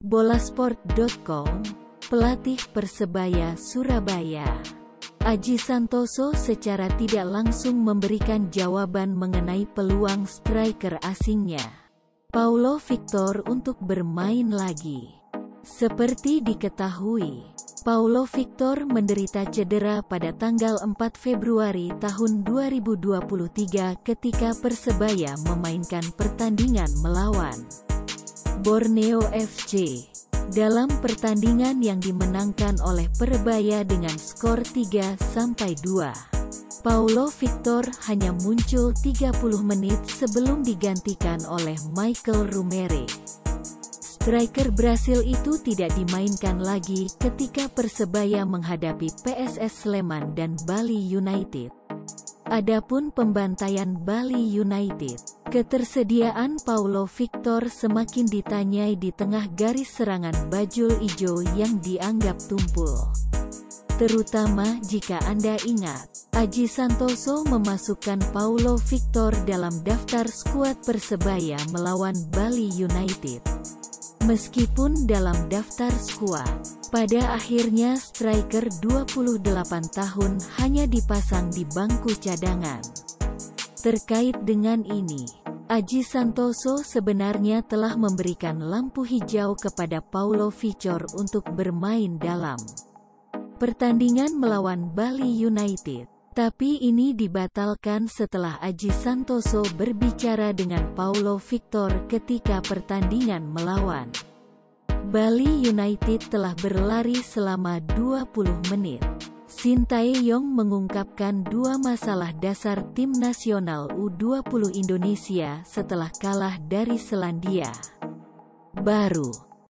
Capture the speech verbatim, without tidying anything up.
Bolasport titik com, pelatih Persebaya Surabaya, Aji Santoso secara tidak langsung memberikan jawaban mengenai peluang striker asingnya, Paulo Victor, untuk bermain lagi. Seperti diketahui, Paulo Victor menderita cedera pada tanggal empat Februari tahun dua ribu dua puluh tiga ketika Persebaya memainkan pertandingan melawan Borneo F C. Dalam pertandingan yang dimenangkan oleh Persebaya dengan skor tiga sampai dua, Paulo Victor hanya muncul tiga puluh menit sebelum digantikan oleh Michael Rumere. Striker Brasil itu tidak dimainkan lagi ketika Persebaya menghadapi P S S Sleman dan Bali United. Adapun pembantaian Bali United, ketersediaan Paulo Victor semakin ditanyai di tengah garis serangan bajul ijo yang dianggap tumpul. Terutama jika Anda ingat, Aji Santoso memasukkan Paulo Victor dalam daftar skuad Persebaya melawan Bali United. Meskipun dalam daftar skuad, pada akhirnya striker dua puluh delapan tahun hanya dipasang di bangku cadangan. Terkait dengan ini, Aji Santoso sebenarnya telah memberikan lampu hijau kepada Paulo Victor untuk bermain dalam pertandingan melawan Bali United. Tapi ini dibatalkan setelah Aji Santoso berbicara dengan Paulo Victor ketika pertandingan melawan Bali United telah berlari selama dua puluh menit. Sintayong mengungkapkan dua masalah dasar tim nasional U dua puluh Indonesia setelah kalah dari Selandia Baru.